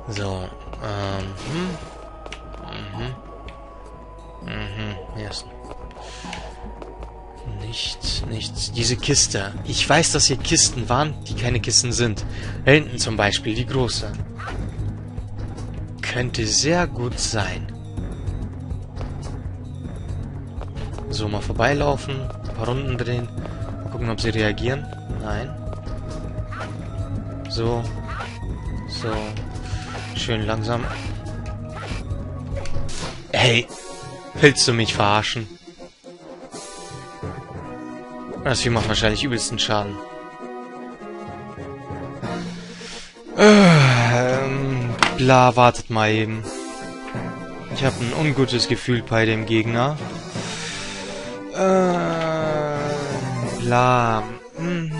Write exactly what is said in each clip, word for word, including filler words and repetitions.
So, ähm, hm. Mhm. Mhm, hier ist nichts, nichts. Diese Kiste. Ich weiß, dass hier Kisten waren, die keine Kisten sind. Da hinten zum Beispiel, die große. Könnte sehr gut sein. So, mal vorbeilaufen, ein paar Runden drehen. Mal gucken, ob sie reagieren. Nein. So. So. Schön langsam. Hey, willst du mich verarschen? Das Vieh macht wahrscheinlich übelsten Schaden. Ähm, bla, wartet mal eben. Ich habe ein ungutes Gefühl bei dem Gegner. Ähm, bla. Hm.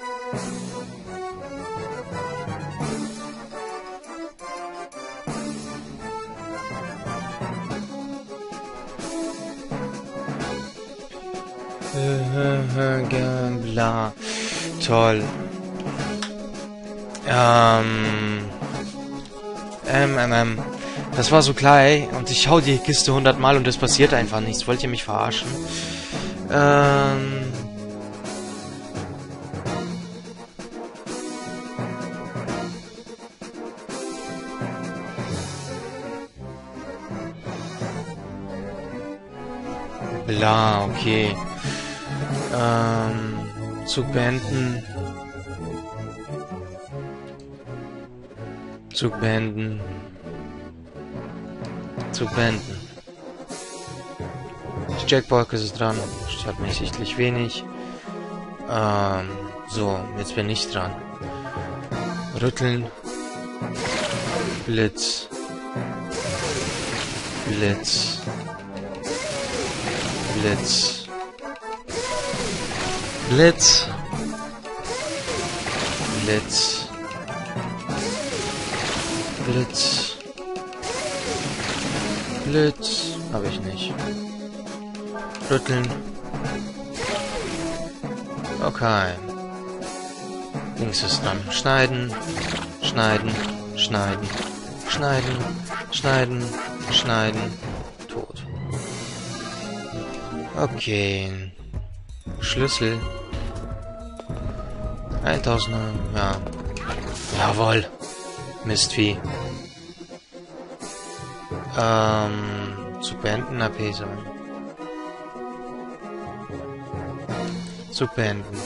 Bla. Toll. Ähm. Ähm, ähm, ähm. Das war so klar, ey. Und ich hau die Kiste hundertmal und es passiert einfach nichts. Wollt ihr mich verarschen? Ähm. Bla, okay. Ähm. Zug beenden. Zug beenden. Zug beenden. Die Jackbox ist dran. Stört mich sichtlich wenig. Ähm. So, jetzt bin ich dran. Rütteln. Blitz. Blitz. Blitz. Blitz. Blitz. Blitz. Blitz. Habe ich nicht. Rütteln. Okay. Links ist dran. Schneiden. Schneiden. Schneiden. Schneiden. Schneiden. Schneiden. Tot. Okay. Schlüssel. eintausend. Ja. Jawohl. Mistvieh. Ähm. Zu beenden, A P sein. Zu beenden.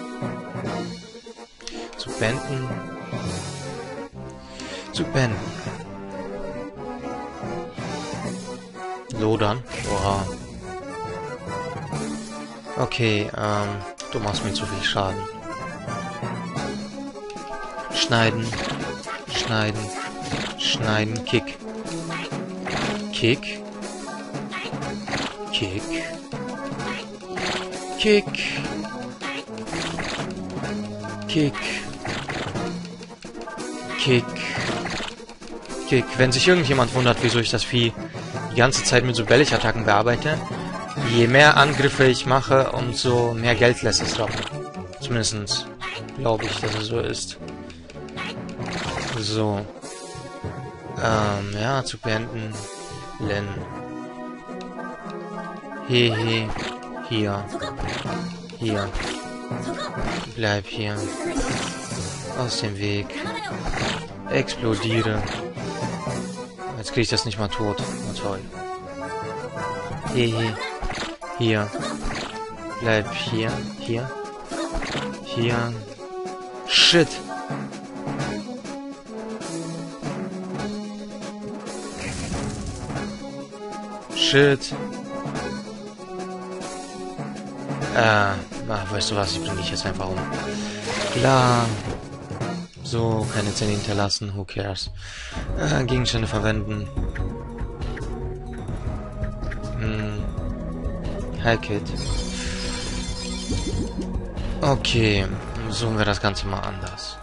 Zu beenden. Zu beenden. Lodern. Oha. Okay, ähm, du machst mir zu viel Schaden. Schneiden. Schneiden. Schneiden. Kick. Kick. Kick. Kick. Kick. Kick. Kick. Wenn sich irgendjemand wundert, wieso ich das Vieh die ganze Zeit mit so Bellichattacken bearbeite, je mehr Angriffe ich mache, umso mehr Geld lässt es droppen. Zumindest glaube ich, dass es so ist. So. Ähm, ja, zu beenden. Len. Hehe. Hier. Hier. Bleib hier. Aus dem Weg. Explodiere. Jetzt kriege ich das nicht mal tot. Na toll. Hehe. Hier. Bleib hier. Hier. Hier. Shit. Shit. Äh, ach, weißt du was, ich bringe dich jetzt einfach um. Klar. So, keine Zähne hinterlassen, who cares. Äh, Gegenstände verwenden. Hm. Heilkit. Okay, suchen wir das Ganze mal anders.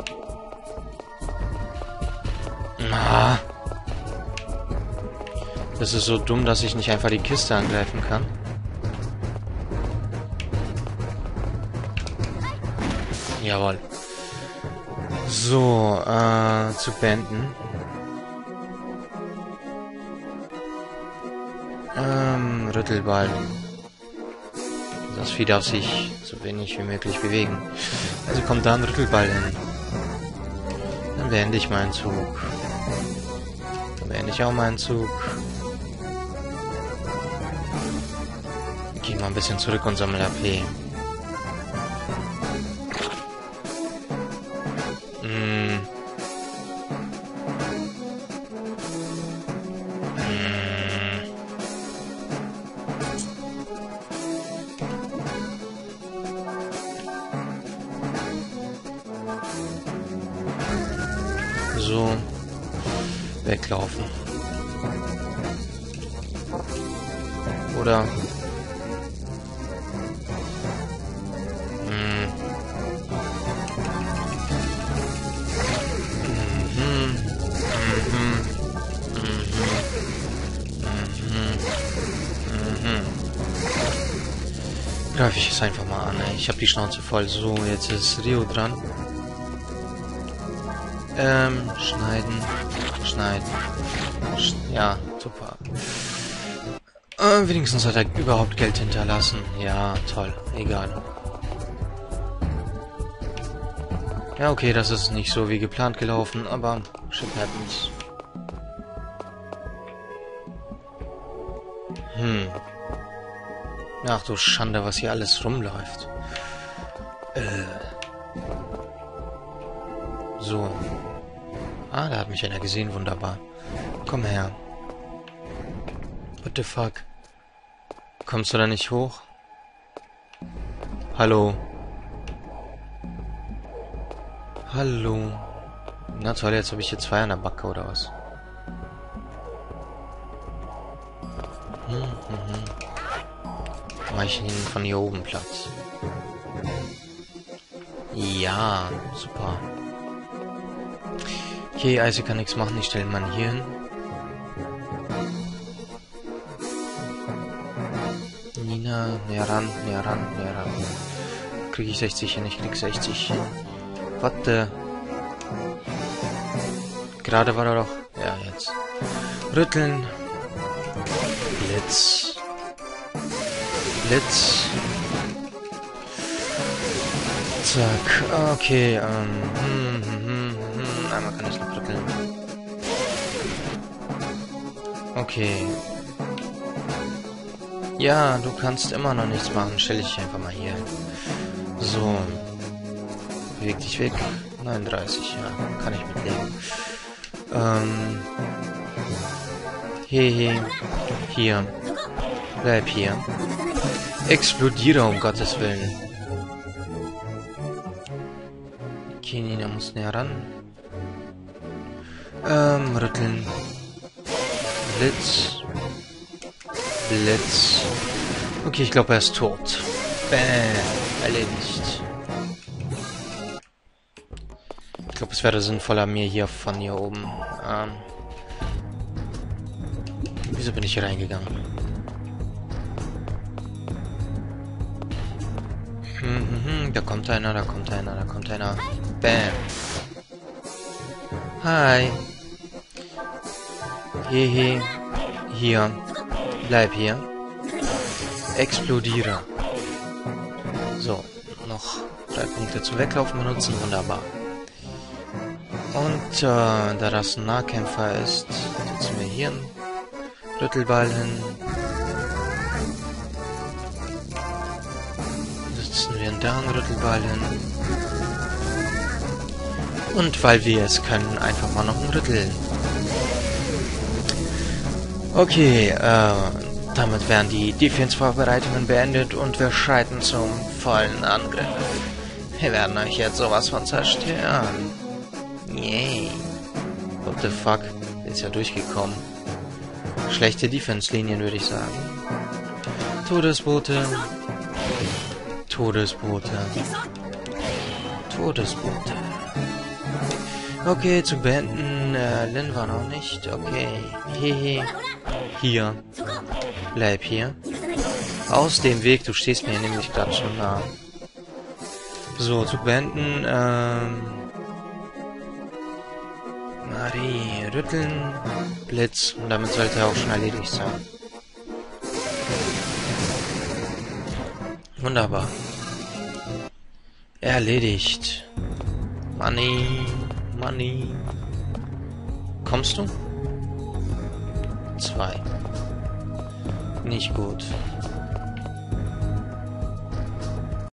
Ah. Das ist so dumm, dass ich nicht einfach die Kiste angreifen kann. Jawohl. So, äh, zu beenden. Ähm, Rüttelball. Das Vieh darf sich so wenig wie möglich bewegen. Also kommt da ein Rüttelball hin. Dann beende ich meinen Zug. Dann beende ich auch meinen Zug. Geh mal ein bisschen zurück und sammle A P. Hm. Hm. So. Weglaufen. Oder... Hm. Mhm. Mhm. Mhm. Mhm. Greife ich es einfach mal an, ey. Ich habe die Schnauze voll. So, jetzt ist Rio dran. Ähm, schneiden. Schneiden. Sch ja, super. Äh, wenigstens hat er überhaupt Geld hinterlassen. Ja, toll. Egal. Ja, okay, das ist nicht so wie geplant gelaufen, aber shit happens. Hm. Ach du Schande, was hier alles rumläuft. Äh. So. Ah, da hat mich einer gesehen, wunderbar. Komm her. What the fuck? Kommst du da nicht hoch? Hallo? Hallo? Na toll, jetzt habe ich hier zwei an der Backe, oder was? Hm, hm, hm. Mach ich ihn von hier oben Platz. Ja, super. Okay, Eise kann nichts machen, ich stelle mal hier hin. Nina, näher ran, näher ran, näher ran. Kriege ich sechzig hin, ich krieg sechzig hin. Warte. Gerade war er doch. Ja, jetzt. Rütteln. Blitz. Blitz. Zack. Okay, ähm. Hm, hm, hm, hm. Einmal kann ich noch rütteln. Okay. Ja, du kannst immer noch nichts machen. Stell dich einfach mal hier. So. Beweg dich weg. neununddreißig, ja. Kann ich mitleben. Ähm. Hehe. Hier. Bleib hier. Explodiere, um Gottes Willen. Okay, Nina muss näher ran. Ähm, rütteln. Blitz. Blitz. Okay, ich glaube, er ist tot. Bäh. Erledigt. Ich glaube, es wäre sinnvoller, mir hier von hier oben... Ähm, wieso bin ich hier reingegangen? Hm, hm, hm, da kommt einer, da kommt einer, da kommt einer. Bam. Hi. Hehe. Hier. Bleib hier. Explodiere. So, noch drei Punkte zum Weglaufen benutzen, wunderbar. Und äh, da das ein Nahkämpfer ist, setzen wir hier einen Rüttelball hin. Setzen wir da einen Rüttelball hin. Und weil wir es können, einfach mal noch einen Rütteln. Okay, äh, damit werden die Defense-Vorbereitungen beendet und wir schreiten zum vollen Angriff. Wir werden euch jetzt sowas von zerstören. Yay. What the fuck? Ist ja durchgekommen. Schlechte Defense-Linien, würde ich sagen. Todesboote. Todesboote. Todesboote. Okay, zu beenden. Äh, Lin war noch nicht. Okay. Hehe. hier. Bleib hier. Aus dem Weg, du stehst mir nämlich gerade schon nah. So, Zug beenden. Ähm... Marie, rütteln, Blitz. Und damit sollte er auch schon erledigt sein. Wunderbar. Erledigt. Money, Money. Kommst du? Zwei. Nicht gut.